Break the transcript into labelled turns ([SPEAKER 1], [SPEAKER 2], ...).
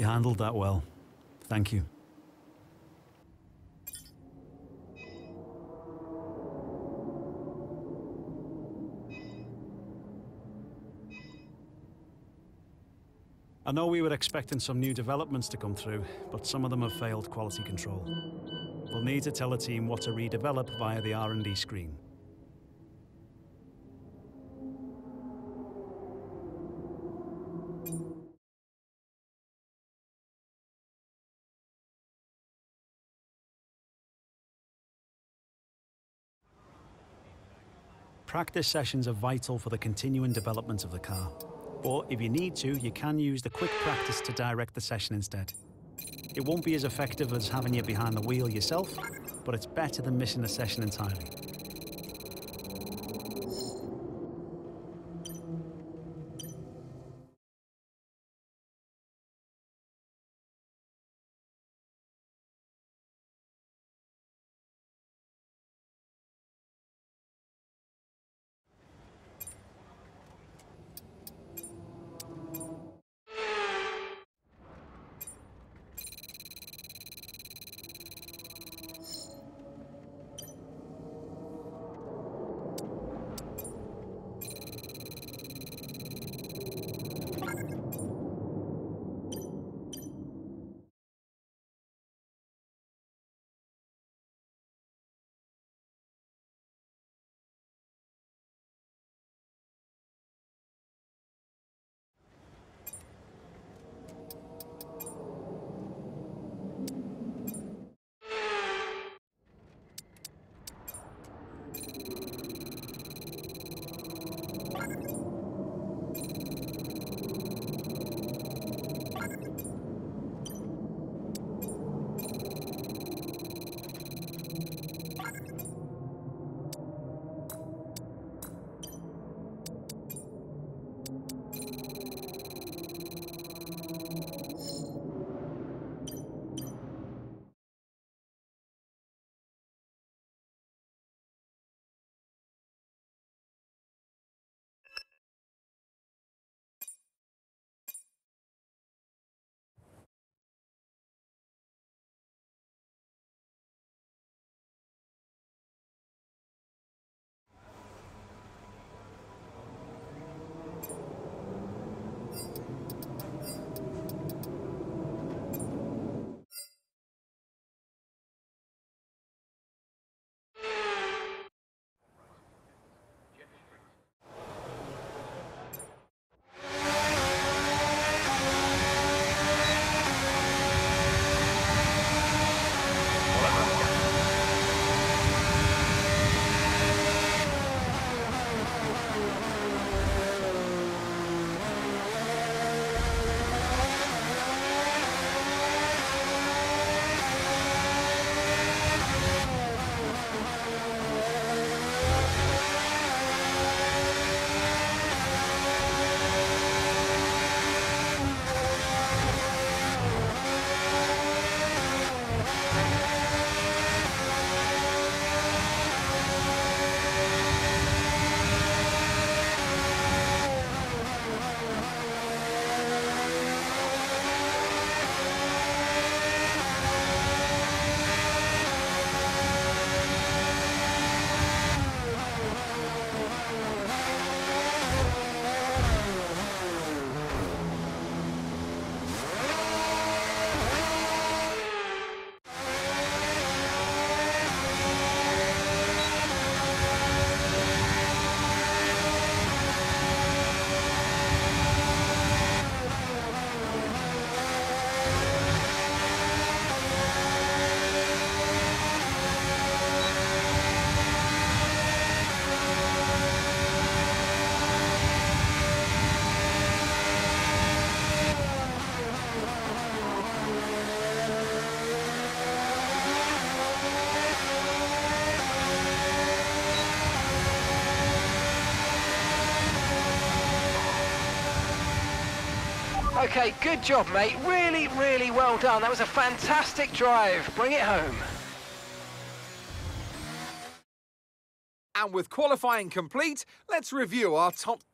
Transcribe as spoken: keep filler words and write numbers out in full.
[SPEAKER 1] You handled that well. Thank you. I know we were expecting some new developments to come through, but some of them have failed quality control. We'll need to tell the team what to redevelop via the R and D screen. Practice sessions are vital for the continuing development of the car. But if you need to, you can use the quick practice to direct the session instead. It won't be as effective as having you behind the wheel yourself, but it's better than missing a session entirely.
[SPEAKER 2] Okay, good job, mate. Really, really well done. That was a fantastic drive. Bring it home.
[SPEAKER 3] And with qualifying complete, let's review our top